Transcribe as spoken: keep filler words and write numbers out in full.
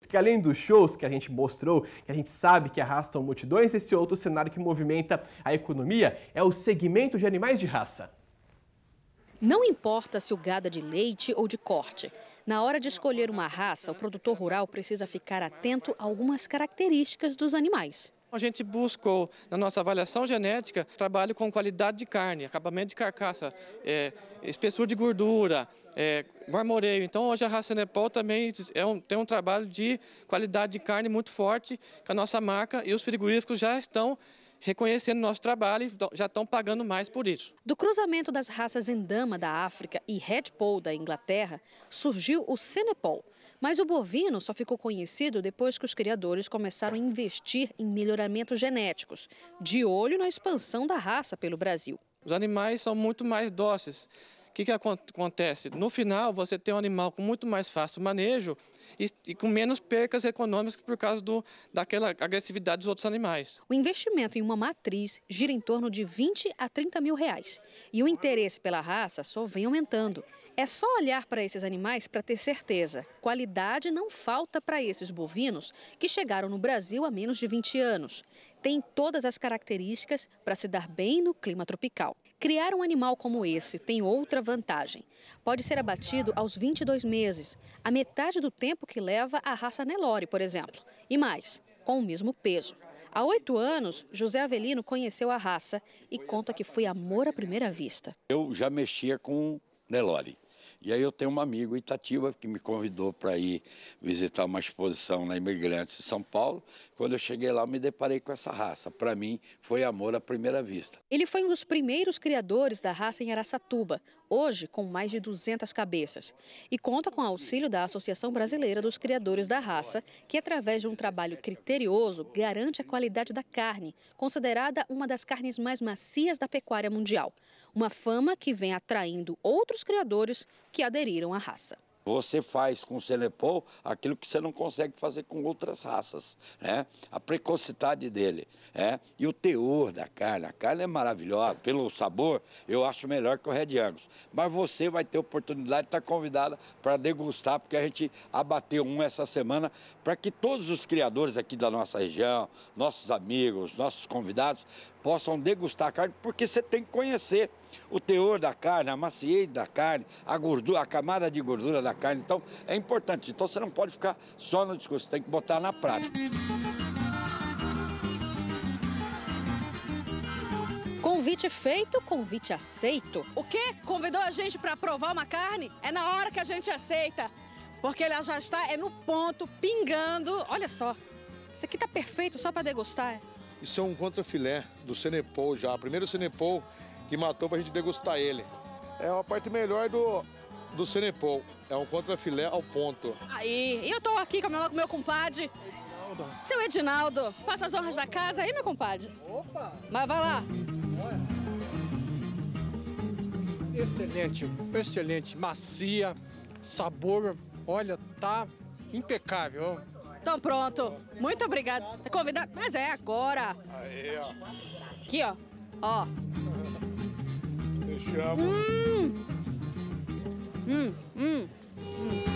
Que além dos shows que a gente mostrou, que a gente sabe que arrastam multidões, esse outro cenário que movimenta a economia é o segmento de animais de raça. Não importa se o gado é de leite ou de corte. Na hora de escolher uma raça, o produtor rural precisa ficar atento a algumas características dos animais. A gente buscou, na nossa avaliação genética, trabalho com qualidade de carne, acabamento de carcaça, é, espessura de gordura, é, marmoreio. Então, hoje a raça Cenepol também é um, tem um trabalho de qualidade de carne muito forte, que a nossa marca e os frigoríficos já estão reconhecendo nosso trabalho e já estão pagando mais por isso. Do cruzamento das raças Endama da África e Red Poll da Inglaterra, surgiu o Cenepol. Mas o bovino só ficou conhecido depois que os criadores começaram a investir em melhoramentos genéticos, de olho na expansão da raça pelo Brasil. Os animais são muito mais dóceis. O que, que acontece? No final, você tem um animal com muito mais fácil manejo e, e com menos percas econômicas por causa do, daquela agressividade dos outros animais. O investimento em uma matriz gira em torno de vinte a trinta mil reais. E o interesse pela raça só vem aumentando. É só olhar para esses animais para ter certeza. Qualidade não falta para esses bovinos que chegaram no Brasil há menos de vinte anos. Tem todas as características para se dar bem no clima tropical. Criar um animal como esse tem outra vantagem. Pode ser abatido aos vinte e dois meses, a metade do tempo que leva a raça Nelore, por exemplo. E mais, com o mesmo peso. Há oito anos, José Avelino conheceu a raça e conta que foi amor à primeira vista. Eu já mexia com Nelore. E aí eu tenho um amigo, Itatiba, que me convidou para ir visitar uma exposição na Imigrantes de São Paulo. Quando eu cheguei lá, eu me deparei com essa raça. Para mim, foi amor à primeira vista. Ele foi um dos primeiros criadores da raça em Araçatuba, hoje com mais de duzentas cabeças. E conta com o auxílio da Associação Brasileira dos Criadores da Raça, que através de um trabalho criterioso garante a qualidade da carne, considerada uma das carnes mais macias da pecuária mundial. Uma fama que vem atraindo outros criadores que aderiram à raça. Você faz com o Cenepol aquilo que você não consegue fazer com outras raças, né? A precocidade dele, né? E o teor da carne. A carne é maravilhosa. Pelo sabor, eu acho melhor que o Red Angus. Mas você vai ter oportunidade de estar convidada para degustar, porque a gente abateu um essa semana para que todos os criadores aqui da nossa região, nossos amigos, nossos convidados, possam degustar a carne, porque você tem que conhecer o teor da carne, a maciez da carne, a gordura, a camada de gordura da carne. Então, é importante. Então, você não pode ficar só no discurso, tem que botar na prática. Convite feito, convite aceito. O quê? Convidou a gente para provar uma carne? É na hora que a gente aceita, porque ela já está é no ponto, pingando. Olha só, isso aqui tá perfeito só para degustar. Isso é um contrafilé do Cenepol já, o primeiro Cenepol que matou pra gente degustar ele. É uma parte melhor do, do Cenepol, é um contrafilé ao ponto. Aí, e eu tô aqui com o meu, meu compadre. Edinaldo. Seu Edinaldo, faça as honras da casa aí, meu compadre. Opa! Mas vai lá. Excelente, excelente, macia, sabor, olha, tá impecável. Então pronto, muito obrigado. É convidado, mas é agora. Aí, ó. Aqui, ó. Ó. Deixamos. Hum. Hum, hum, hum.